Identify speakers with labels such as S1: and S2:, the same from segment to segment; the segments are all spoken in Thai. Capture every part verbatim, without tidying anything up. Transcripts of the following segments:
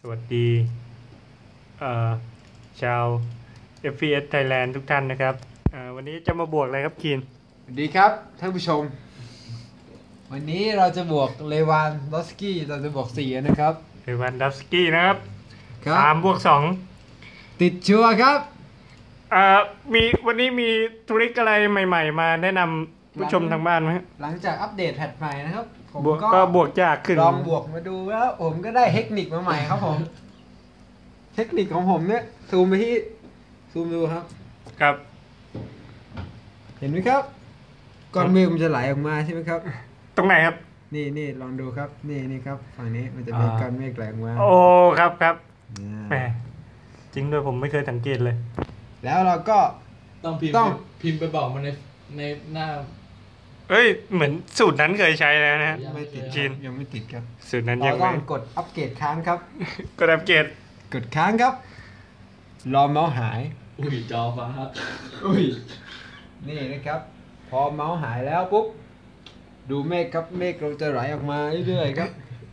S1: วัสดีชาว เอฟ พี เอส Thailand ทุกท่านนะครับวันนี้จะมาบวกอะไรครับคีน
S2: สวัสดีครับท่านผู้ชมวันนี้เราจะบวกเลวานดอฟสกี้เราจะบวกสี่นะครับ
S1: เลวานดอฟสกี้นะครับสามบวกสอง
S2: ติดชัวร์ครับ
S1: มีวันนี้มีทริคอะไรใหม่ๆมาแนะนำผู้ชมทางบ้านไหม
S2: หลังจากอัปเดตแพทใหม่นะครับผม
S1: ก็บวกจากขึ้น
S2: ลองบวกมาดูแล้วผมก็ได้เทคนิคมาใหม่ครับผมเทคนิคของผมเนี่ยซูมไปที่ซูมดูครับ
S1: ครับ
S2: เห็นไหมครับก้อนเมฆมันจะไหลออกมาใช่ไหมครับ
S1: ตรงไหนครับ
S2: นี่นี่ลองดูครับนี่นี่ครับฝั่งนี้มันจะมีก้อนเมฆไหลออกมา
S1: โอ้ครับครับแหมจริงด้วยผมไม่เคยสังเกตเลย
S2: แล้วเราก็
S3: ต้องพิมพ์ต้องพิมพ์ไปบอกมันในในหน้า
S1: เอ้ยเหมือนสูตรนั้นเคยใช้แล้วนะ
S2: ไม่ติด
S1: จีน
S2: ยังไม่ติดครับ
S1: สูตรนั้นยัง
S2: ไม่ต้องกดอัปเกรดค้างครับ
S1: กดอัปเกรด
S2: กดค้างครับรอเมาส์หาย
S3: อุ้ยจอฟ้า
S2: อุ้ยนี่นะครับพอเมาส์หายแล้วปุ๊บดูเมฆครับเมฆเราจะไหลออกมาเรื่อยๆครับ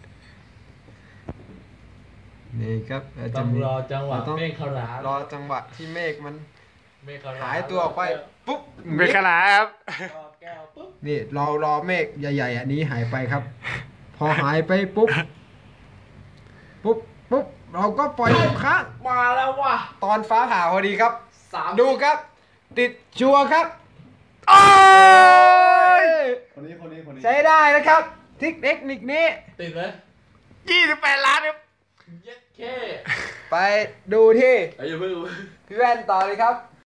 S2: นี่ครับ
S3: ต้องรอจังหวะเมฆขลาร
S2: อจังหวะที่เมฆมัน
S3: เมฆ
S2: หายตัวออกไปปุ๊บ
S1: เมฆขลาครับ
S2: นี่รอรอเมฆใหญ่ๆอันนี้หายไปครับพอหายไปปุ๊บปุ๊บปุ๊บเราก็ปล่อยค้าง
S3: มาแล้วว่ะ
S2: ตอนฟ้าผ่าพอดีครับดูครับติดชัวร์ครับ
S1: โอ้ย
S3: คนนี้คนนี้คนนี้
S2: ใช้ได้นะครับเทคนิคนี้
S3: ติดเลย
S1: ยี่สิบแปดล้านครับ
S3: เย็ดเค
S2: ไปดูที่
S3: ไอ้ยังไม่รู้
S2: พี่แว่นต่อเลยครับ